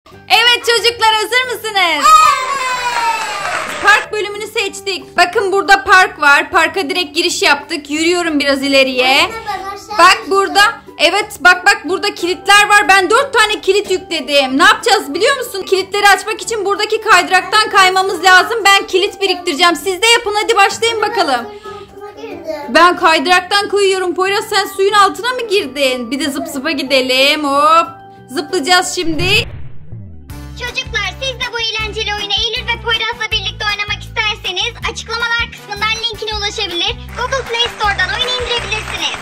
Evet çocuklar, hazır mısınız? Park bölümünü seçtik. Bakın burada park var. Parka direkt giriş yaptık. Yürüyorum biraz ileriye. Bak burada. Evet bak burada kilitler var. Ben 4 tane kilit yükledim. Ne yapacağız biliyor musun? Kilitleri açmak için buradaki kaydıraktan kaymamız lazım. Ben kilit biriktireceğim. Siz de yapın, hadi başlayın bakalım. Ben kaydıraktan kayıyorum. Poyraz, sen suyun altına mı girdin? Bir de zıp zıpa gidelim. Hop. Zıplayacağız şimdi. Çocuklar, siz de bu eğlenceli oyunu Eylül ve Poyraz'la birlikte oynamak isterseniz açıklamalar kısmından linkine ulaşabilir. Google Play Store'dan oyunu indirebilirsiniz.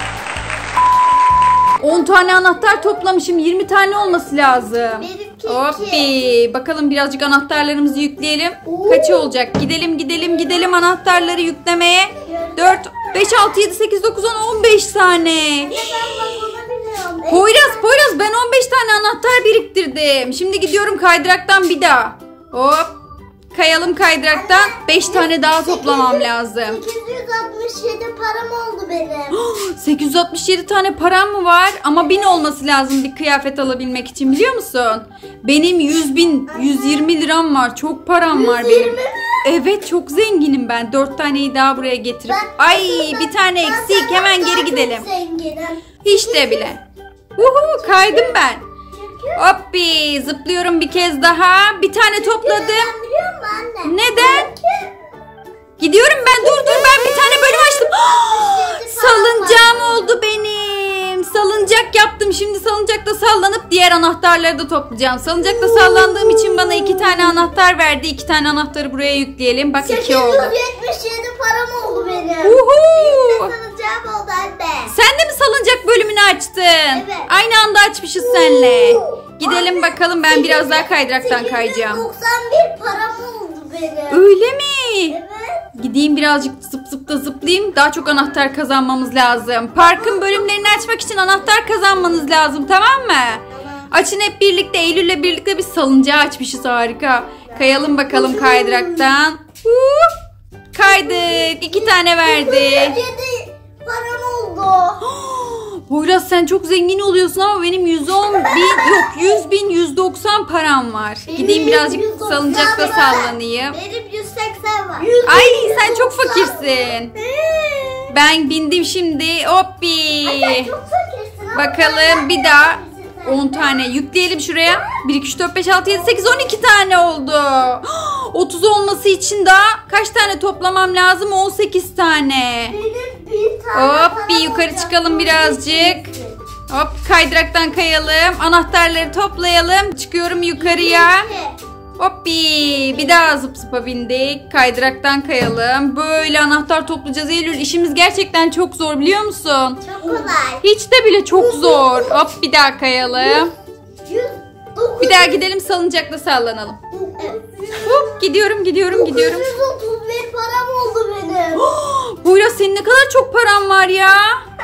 10 tane anahtar toplamışım. 20 tane olması lazım. Benimki Hoppi. Bakalım birazcık anahtarlarımızı yükleyelim. Kaç olacak? Gidelim anahtarları yüklemeye. 4, 5, 6, 7, 8, 9, 10, 15 tane. Poyraz ben 15 tane anahtar biriktirdim. Şimdi gidiyorum kaydıraktan bir daha. Hop. Kayalım kaydıraktan. 5 tane daha toplamam lazım. 867 param oldu benim. 867 tane param mı var? Ama 1000 olması lazım bir kıyafet alabilmek için, biliyor musun? Benim 120 liram var. Çok param var benim. 120 mi? Evet, çok zenginim ben. 4 taneyi daha buraya getirip. Ay bir tane eksik. Hemen geri gidelim. Hiç de bile. Uhu, kaydım ben. Hoppi, zıplıyorum bir kez daha. Bir tane topladım. Biliyor musun anne? Neden? Gidiyorum ben. Dur ben bir tane bölüm açtım. Salıncağım oldu benim. Salıncak yaptım. Şimdi salıncakta sallanıp diğer anahtarları da toplayacağım. Salıncakta sallandığım için bana 2 tane anahtar verdi. 2 tane anahtarı buraya yükleyelim. Bak 2 oldu. 877 param oldu benim. Uhu. Salıncağım oldu anne. Sen de mi salıncak bölümünü açtın? Evet. Aynı anda açmışız seninle. Gidelim bakalım, ben biraz daha kaydıraktan kayacağım. 891 param oldu benim. Öyle mi? Evet. Gideyim birazcık zıp da zıplayayım. Daha çok anahtar kazanmamız lazım. Parkın bölümlerini açmak için anahtar kazanmanız lazım, tamam mı? Tamam. Açın hep birlikte. Eylül'le birlikte bir salıncağı açmışız, harika. Kayalım bakalım kaydıraktan. Kaydık. 2 tane verdi. 107 param oldu. Poyraz, sen çok zengin oluyorsun ama benim 100 bin 190 param var. Gideyim birazcık 190 salıncakta var. sallanayım. Benim 180 var. Ay sen çok fakirsin. Ben bindim şimdi. Hoppi. Ay, çok fakirsin ama Bakalım bir daha 10 tane yükleyelim şuraya. 1, 2, 3, 4, 5, 6, 7, 8, 12 tane oldu. 30 olması için daha kaç tane toplamam lazım? 18 tane. Benim bir tane Hop bir yukarı param çıkalım olacak. birazcık. Hop kaydıraktan kayalım. Anahtarları toplayalım. Çıkıyorum yukarıya. Hoppi bir daha zıp zıpa bindik. Kaydıraktan kayalım. Böyle anahtar toplayacağız Eylül. İşimiz gerçekten çok zor, biliyor musun? Çok kolay. Hiç de bile çok zor. Hop bir daha kayalım. 109. Bir daha gidelim salıncakla sallanalım. Evet. Hop gidiyorum. 931 param oldu benim. Poyraz, senin ne kadar çok paran var ya.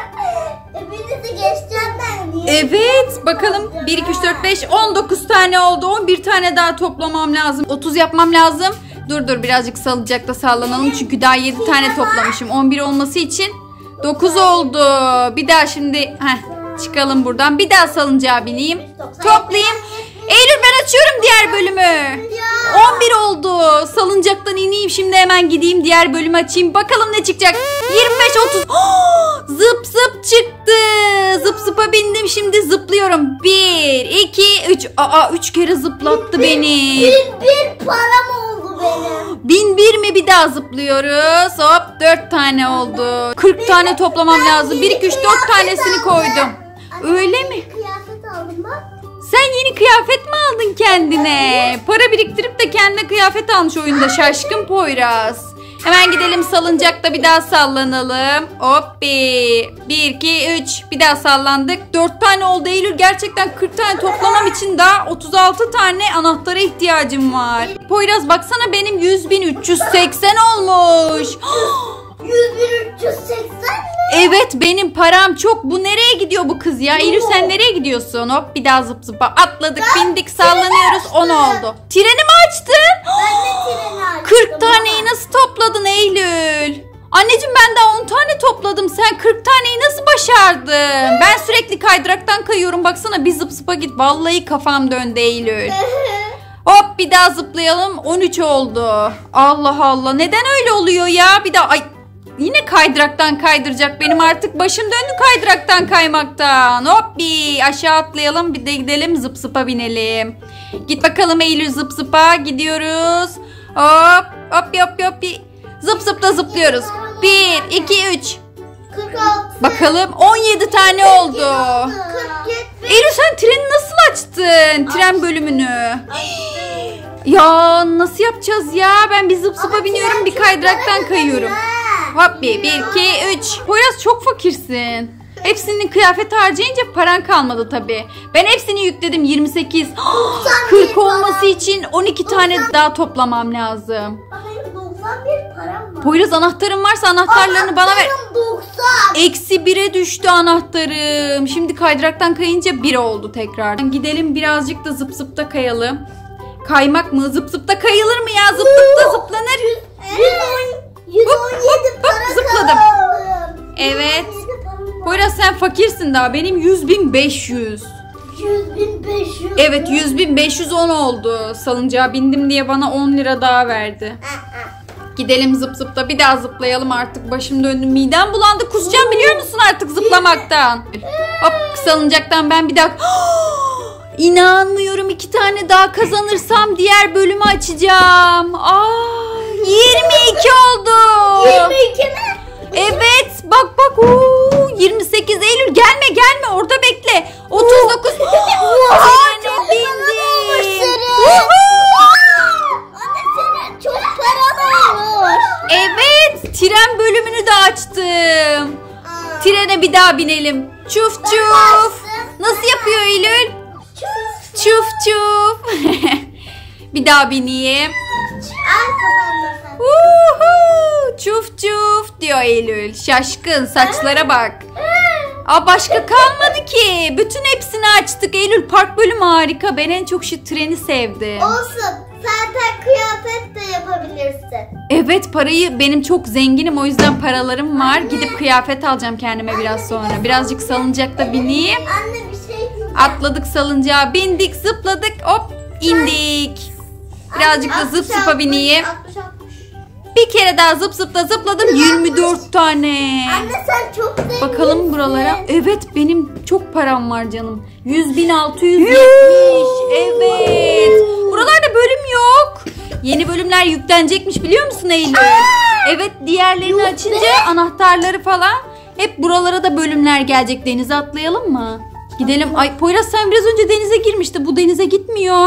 Hepinizi geçeceğim ben diye. Evet bakalım 1, 2, 3, 4, 5, 19 tane oldu. 11 tane daha toplamam lazım. 30 yapmam lazım. Dur birazcık salıncakta sallanalım. Çünkü daha 7 tane toplamışım. 11 olması için 9 oldu. Bir daha şimdi çıkalım buradan. Bir daha salıncağa bineyim. Toplayayım. Eylül, ben açıyorum diğer bölümü. 11 oldu. Salıncaktan ineyim şimdi, hemen gideyim diğer bölümü açayım. Bakalım ne çıkacak. 25, 30. Zıp zıp çıktı. Zıp zıpa bindim, şimdi zıplıyorum. 1, 2, 3. 3 kere zıplattı beni. 1001 param oldu benim. 1001 mi? Bir daha zıplıyoruz. Hop 4 tane oldu. 40 tane toplamam lazım. 1, 2, 3, 4 tanesini koydum. Öyle mi? Kıyafet aldım bak. Sen yeni kıyafet mi aldın kendine? Para biriktirip de kendine kıyafet almış oyunda şaşkın Poyraz. Hemen gidelim salıncakta bir daha sallanalım. Hoppi. 1, 2, 3. Bir daha sallandık. 4 tane oldu Eylül. Gerçekten 40 tane toplamam için daha 36 tane anahtara ihtiyacım var. Poyraz baksana, benim 100.380 olmuş. 100.380 mi? Evet, benim param çok. Bu nereye gidiyor bu kız ya? Eylül, sen nereye gidiyorsun? Hop bir daha zıp zıpa atladık, bindik, sallanıyoruz. 10 oldu. Treni mi açtın? Ben de treni açtım. 40 taneyi nasıl topladın Eylül? Anneciğim ben daha 10 tane topladım. Sen 40 taneyi nasıl başardın? Ben sürekli kaydıraktan kayıyorum. Baksana bir zıp zıpa git. Vallahi kafam döndü Eylül. Hop bir daha zıplayalım. 13 oldu. Allah Allah. Neden öyle oluyor ya? Bir daha. Ay yine kaydıraktan kaydıracak. Benim artık başım döndü kaydıraktan kaymaktan. Hop bir aşağı atlayalım. Bir de gidelim zıp zıpa binelim. Git bakalım Eylül zıp zıpa. Gidiyoruz. Hop hop hop hop. Zıp zıp da zıplıyoruz. 1, 2, 3. 46. Bakalım 17 tane oldu. 47. Eylül sen treni nasıl açtın? Tren bölümünü. Ya nasıl yapacağız ya? Ben bir zıp zıpa biniyorum, bir kaydıraktan kayıyorum. Hop 1, 2, 3. Poyraz çok fakirsin. Hepsinin kıyafet harcayınca paran kalmadı tabii. Ben hepsini yükledim 28. 40 olması için 12 tane daha toplamam lazım. Benim 91 param var. Poyraz anahtarın varsa anahtarlarını bana ver. 90. Eksi 1'e düştü anahtarım. Şimdi kaydıraktan kayınca 1 oldu tekrar. Gidelim birazcık da zıp zıpta kayalım. Kaymak mı? Zıp zıpta kayılır mı ya? Zıp zıpta zıplanır. 117 para zıpladım. kazandım. Evet. 117 param var. Poyraz sen fakirsin daha. Benim 100.500. 100.500. Evet 100.510 oldu. Salıncağa bindim diye bana 10 lira daha verdi. Gidelim zıp zıpta bir daha zıplayalım artık. Başım döndü, midem bulandı. Kusacağım biliyor musun artık zıplamaktan. Hop salıncaktan ben bir daha... İnanmıyorum, 2 tane daha kazanırsam diğer bölümü açacağım. 22 oldu. 22 mi? Evet bak bak 28 Eylül gelme orada bekle. 39 tane bindim. Anne senin çok paran olmuş. Evet tren bölümünü de açtım. Trene bir daha binelim. Çuf çuf. Nasıl yapıyor Eylül? Çuf çuf. Bir daha bineyim. Çuf çuf diyor Eylül. Şaşkın, saçlara bak. Başka kalmadı ki. Bütün hepsini açtık Eylül. Park bölümü harika. Ben en çok şu treni sevdim. Olsun. Zaten kıyafet de yapabilirsin. Evet parayı, benim çok zenginim, o yüzden paralarım var. Gidip kıyafet alacağım kendime biraz sonra. Birazcık salıncakta bineyim. Anne bir şey diyeceğim. Atladık salıncağa, bindik, zıpladık, hop indik. Birazcık da zıp zıpa bineyim. 60. Bir kere daha zıp zıpla zıpladım. 24 tane. Anne sen çok zenginsin. Bakalım buralara. Evet benim çok param var canım. 100.670. Evet. Buralarda bölüm yok. Yeni bölümler yüklenecekmiş biliyor musun Eylül? Evet diğerlerini açınca anahtarları falan hep buralara da bölümler gelecek. Denize atlayalım mı? Gidelim. Ay Poyraz sen biraz önce denize girmişti. Bu denize gitmiyor.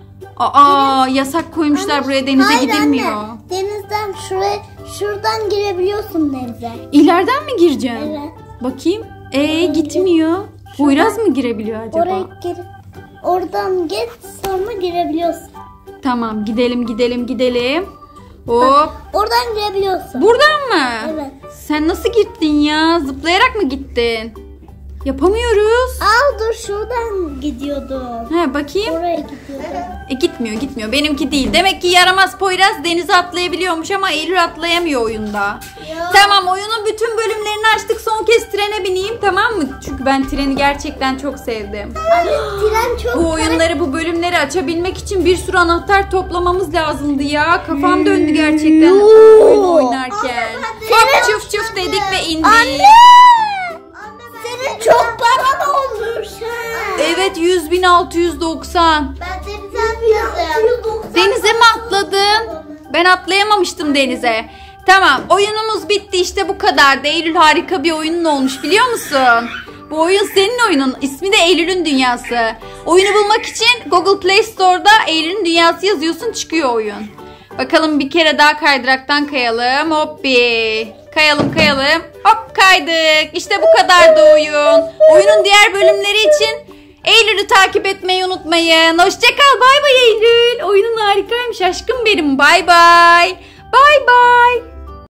Yasak koymuşlar buraya, denize gidilmiyor. Anne, denizden şuradan girebiliyorsun denize. İleriden mi gireceğim? Evet. Bakayım. Gitmiyor. Poyraz mı girebiliyor acaba? Oraya girip oradan geç sonra girebiliyorsun. Tamam gidelim. Hop. Oradan girebiliyorsun. Buradan mı? Evet. Sen nasıl gittin ya? Zıplayarak mı gittin? Yapamıyoruz. Dur şuradan gidiyordum. Bakayım. Oraya gidiyordum. Gitmiyor. Benimki değil. Demek ki yaramaz Poyraz denize atlayabiliyormuş ama Eylül atlayamıyor oyunda. Tamam oyunun bütün bölümlerini açtık. Son kez trene bineyim, tamam mı? Çünkü ben treni gerçekten çok sevdim. Anne tren çok Bu oyunları, bu bölümleri açabilmek için bir sürü anahtar toplamamız lazımdı ya. Kafam döndü gerçekten oyun oynarken. Hop çuf çuf dedik ve indik. Senin çok paran olmuş. Evet 100.690. Ben denize atladım. Denize mi atladın? Ben atlayamamıştım denize. Tamam oyunumuz bitti, işte bu kadar. Eylül harika bir oyunun olmuş biliyor musun? Bu oyun senin oyunun. İsmi de Eylül'ün Dünyası. Oyunu bulmak için Google Play Store'da Eylül'ün Dünyası yazıyorsun, çıkıyor oyun. Bakalım bir kere daha kaydıraktan kayalım. Hoppi. Kayalım. Hop kaydık. İşte bu kadardı oyun. Oyunun diğer bölümleri için Eylül'ü takip etmeyi unutmayın. Hoşçakal. Bay bay Eylül. Oyunun harikaymış aşkım benim. Bay bay. Bay bay.